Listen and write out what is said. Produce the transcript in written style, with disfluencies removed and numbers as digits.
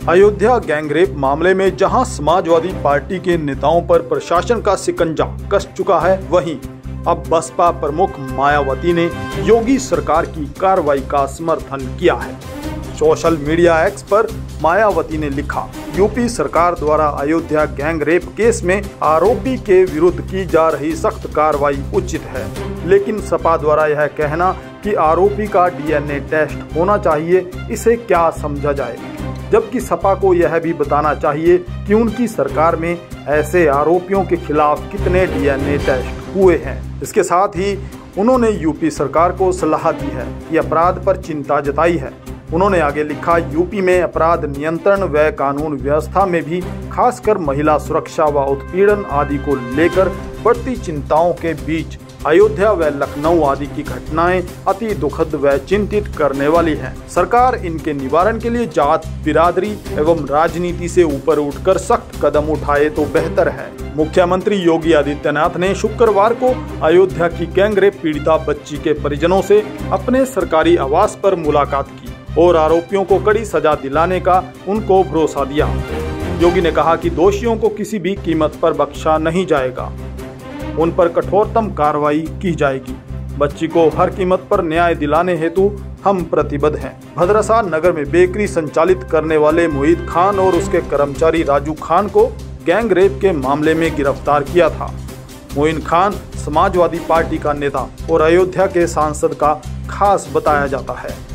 Ayodhya gangrape मामले में जहां समाजवादी पार्टी के नेताओं पर प्रशासन का शिकंजा कस चुका है, वहीं अब बसपा प्रमुख मायावती ने योगी सरकार की कार्रवाई का समर्थन किया है। सोशल मीडिया एक्स पर मायावती ने लिखा, यूपी सरकार द्वारा अयोध्या गैंगरेप केस में आरोपी के विरुद्ध की जा रही सख्त कार्रवाई उचित है, लेकिन सपा द्वारा यह कहना कि आरोपी का डीएनए टेस्ट होना चाहिए, इसे क्या समझा जाए, जबकि सपा को यह भी बताना चाहिए कि उनकी सरकार में ऐसे आरोपियों के खिलाफ कितने डीएनए टेस्ट हुए हैं। इसके साथ ही उन्होंने यूपी सरकार को सलाह दी है कि अपराध पर चिंता जताई है। उन्होंने आगे लिखा, यूपी में अपराध नियंत्रण व कानून व्यवस्था में भी खासकर महिला सुरक्षा व उत्पीड़न आदि को लेकर बढ़ती चिंताओं के बीच अयोध्या व लखनऊ आदि की घटनाएं अति दुखद व चिंतित करने वाली हैं। सरकार इनके निवारण के लिए जात, बिरादरी एवं राजनीति से ऊपर उठकर सख्त कदम उठाए तो बेहतर है। मुख्यमंत्री योगी आदित्यनाथ ने शुक्रवार को अयोध्या की गैंगरेप पीड़िता बच्ची के परिजनों से अपने सरकारी आवास पर मुलाकात की और आरोपियों को कड़ी सजा दिलाने का उनको भरोसा दिया। योगी ने कहा कि दोषियों को किसी भी कीमत पर बख्शा नहीं जाएगा, उन पर कठोरतम कार्रवाई की जाएगी। बच्ची को हर कीमत पर न्याय दिलाने हेतु हम प्रतिबद्ध हैं। भद्रसा नगर में बेकरी संचालित करने वाले मोहित खान और उसके कर्मचारी राजू खान को गैंगरेप के मामले में गिरफ्तार किया था। मोहित खान समाजवादी पार्टी का नेता और अयोध्या के सांसद का खास बताया जाता है।